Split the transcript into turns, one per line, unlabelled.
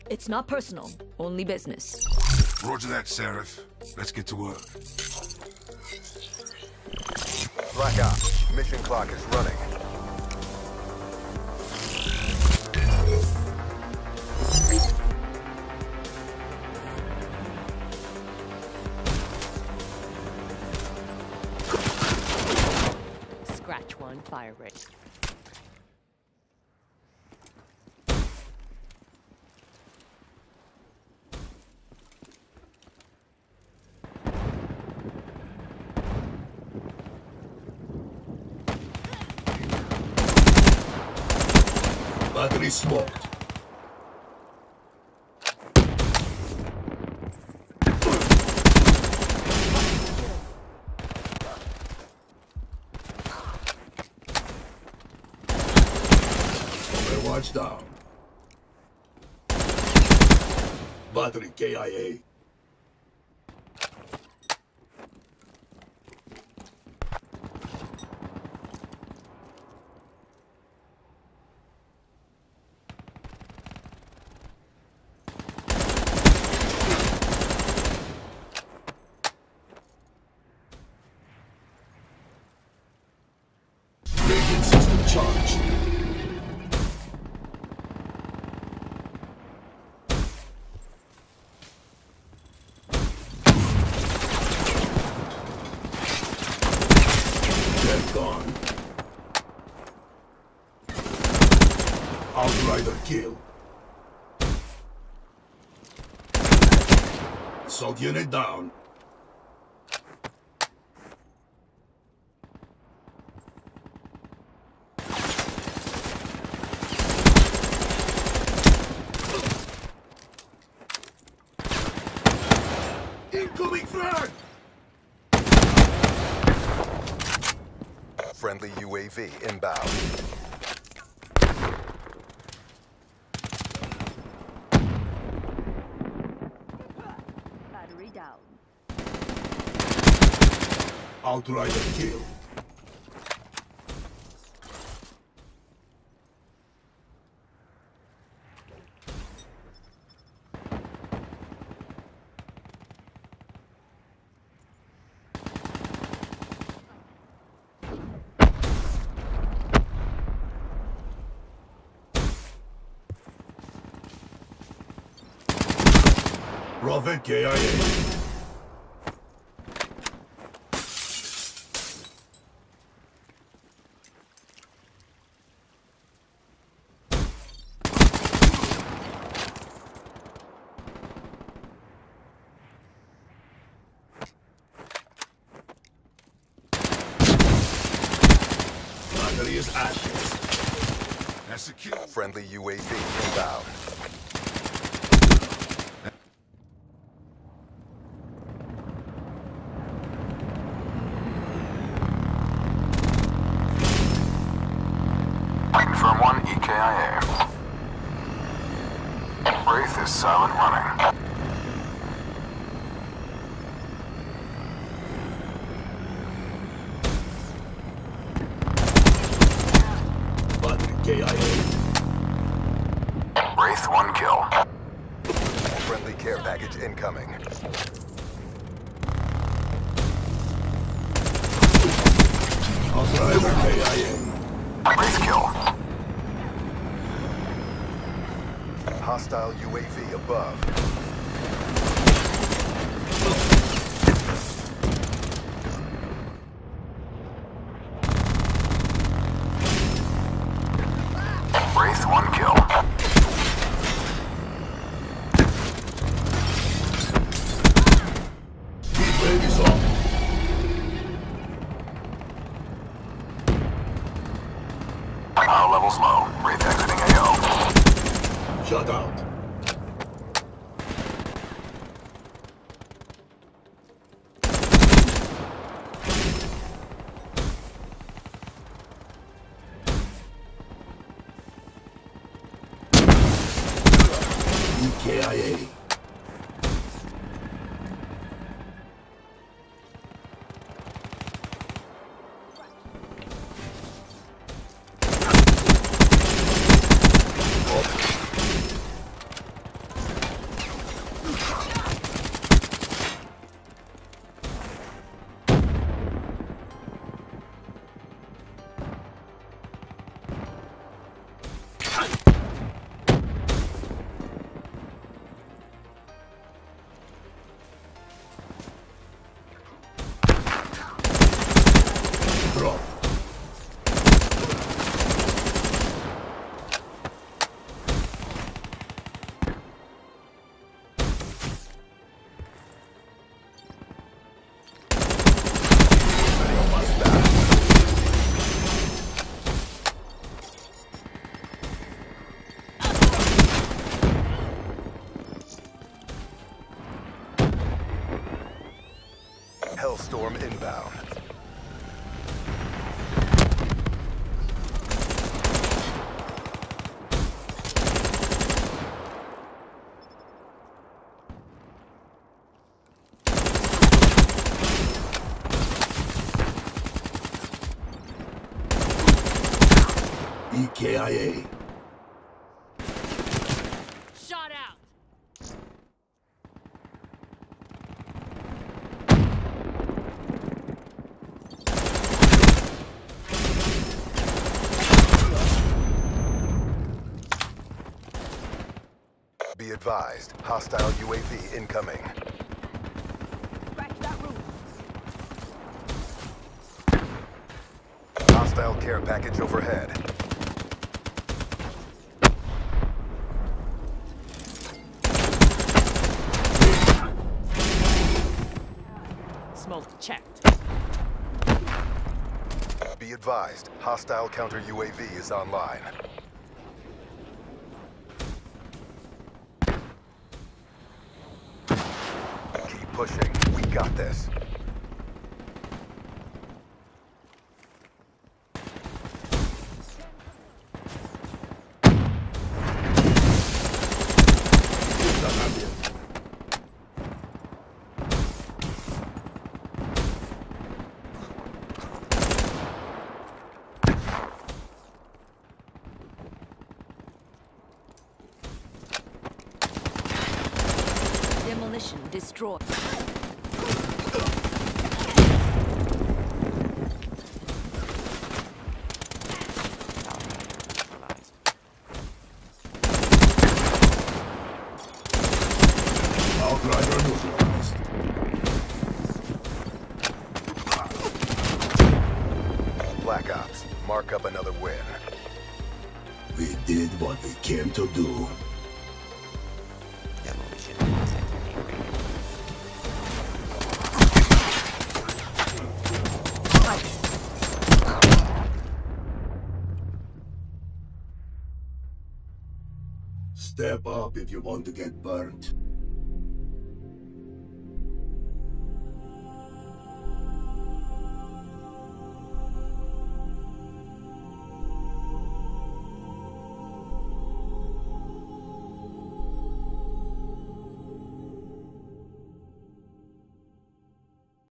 It's not personal, only business.
Roger that, Seraph. Let's get to work.
Black Ops, mission clock is running.
Scratch one, fire rate.
Battery smoked. Overwatch down. Battery KIA. Radiant system charged. Dead gone. Outrider kill. Assault unit down. Incoming frag!
Friendly UAV inbound.
Battery down.
Outrider kill. Prophet KIA. Battery is ashes.
That's a kill.
Friendly UAV inbound.
Confirm 1 EKIA. Wraith is silent running.
Battery KIA.
Wraith 1 kill.
Friendly care package incoming.
Outrider KIA.
Wraith kill.
Hostile UAV above.
Wraith 1 kill.
Heat wave is on.
Power levels low. Wraith exiting AO.
Shut out. EKIA.
Hellstorm inbound.
EKIA.
Shot out.
Be advised, hostile UAV incoming.
Crack that roof.
Hostile care package overhead.
Smoke checked.
Be advised, hostile counter UAV is online. Keep pushing. We got this.
Demolition destroyed.
Outrider neutralized.
Black Ops, mark up another win.
We did what we came to do. Step up if you want to get burnt.